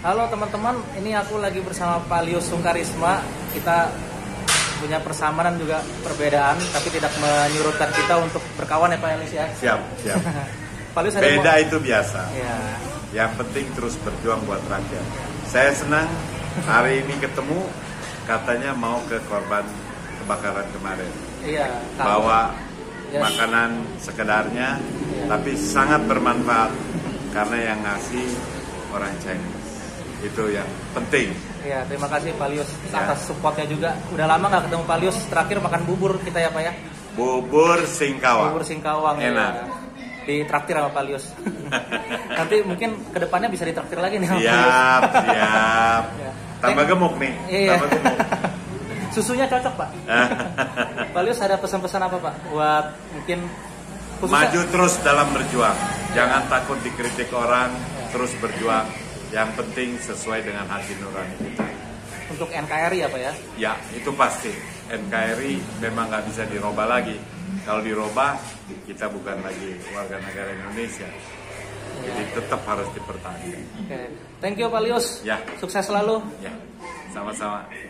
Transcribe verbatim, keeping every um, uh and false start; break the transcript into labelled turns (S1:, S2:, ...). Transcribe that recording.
S1: Halo teman-teman, ini aku lagi bersama Pak Lius Sungkarisma. Kita punya persamaan juga perbedaan, tapi tidak menyurutkan kita untuk berkawan ya Pak Lius ya.
S2: Siap, siap.
S1: Pak Lius ada
S2: Beda
S1: mau...
S2: itu biasa.
S1: Ya.
S2: Yang penting terus berjuang buat rakyat. Saya senang hari ini ketemu, katanya mau ke korban kebakaran kemarin.
S1: Iya.
S2: Bawa
S1: yes.
S2: makanan sekedarnya, ya. Tapi sangat bermanfaat karena yang ngasih orang Chinese. Itu yang penting.
S1: Iya, terima kasih Pak Lius
S2: ya.
S1: atas supportnya juga. Udah lama nggak ketemu Pak Lius. Terakhir makan bubur kita ya Pak ya.
S2: Bubur Singkawang.
S1: Bubur Singkawang.
S2: Enak.
S1: Ya. Ditraktir sama Pak Lius. Nanti mungkin kedepannya bisa ditraktir lagi nih sama
S2: siap,
S1: Pak Lius.
S2: Siap.
S1: Ya.
S2: Tambah gemuk nih.
S1: Iya.
S2: Tambah gemuk.
S1: Susunya cocok Pak. Pak Lius ada pesan-pesan apa Pak? Buat mungkin khususnya...
S2: Maju terus dalam berjuang. Jangan takut dikritik orang. Ya. Terus berjuang. Yang penting sesuai dengan hati nurani kita.
S1: Untuk N K R I ya Pak ya?
S2: Ya, itu pasti. N K R I memang nggak bisa dirubah lagi. Kalau dirubah, kita bukan lagi warga negara Indonesia. Ya. Jadi tetap harus dipertahankan.
S1: Oke, thank you Pak Lius.
S2: Ya.
S1: Sukses selalu.
S2: Ya, sama-sama.